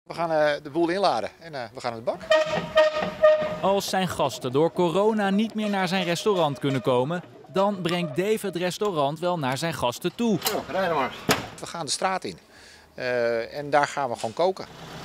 We gaan de boel inladen en we gaan aan de bak. Als zijn gasten door corona niet meer naar zijn restaurant kunnen komen, dan brengt Dave het restaurant wel naar zijn gasten toe. Rijden maar. We gaan de straat in en daar gaan we gewoon koken.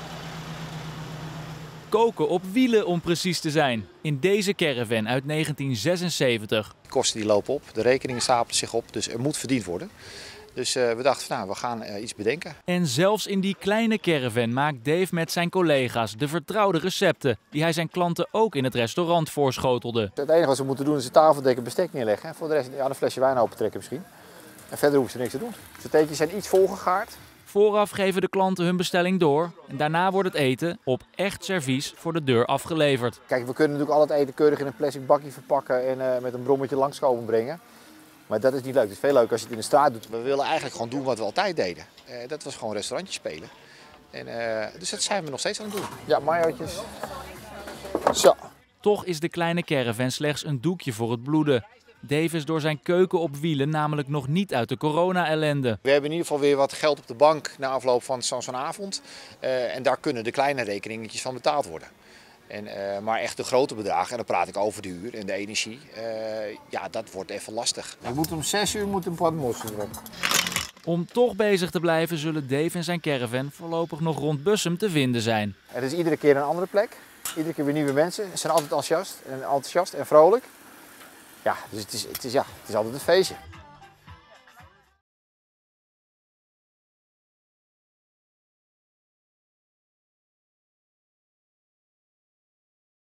Koken op wielen om precies te zijn. In deze caravan uit 1976. De kosten die lopen op, de rekeningen stapelen zich op, dus er moet verdiend worden. Dus we dachten, nou, we gaan iets bedenken. En zelfs in die kleine caravan maakt Dave met zijn collega's de vertrouwde recepten die hij zijn klanten ook in het restaurant voorschotelde. Het enige wat ze moeten doen is de tafeldekken bestek neerleggen. En voor de rest een flesje wijn opentrekken misschien. En verder hoeven ze niks te doen. De teentjes zijn iets volgegaard. Vooraf geven de klanten hun bestelling door en daarna wordt het eten op echt servies voor de deur afgeleverd. Kijk, we kunnen natuurlijk al het eten keurig in een plastic bakje verpakken en met een brommetje langskomen brengen. Maar dat is niet leuk. Het is veel leuker als je het in de straat doet. We willen eigenlijk gewoon doen wat we altijd deden. Dat was gewoon restaurantje spelen. En, dus dat zijn we nog steeds aan het doen. Ja, mayootjes. Zo. Toch is de kleine caravan slechts een doekje voor het bloeden. Dave is door zijn keuken op wielen namelijk nog niet uit de corona-ellende. We hebben in ieder geval weer wat geld op de bank na afloop van zo'n avond. En daar kunnen de kleine rekeningetjes van betaald worden. Maar echt de grote bedragen, en dan praat ik over de huur en de energie, ja, dat wordt even lastig. Je moet om 6 uur een pot mossen erop. Om toch bezig te blijven zullen Dave en zijn caravan voorlopig nog rond Bussum te vinden zijn. Het is iedere keer een andere plek, iedere keer weer nieuwe mensen. Ze zijn altijd enthousiast en vrolijk. Ja, dus het is altijd een feestje.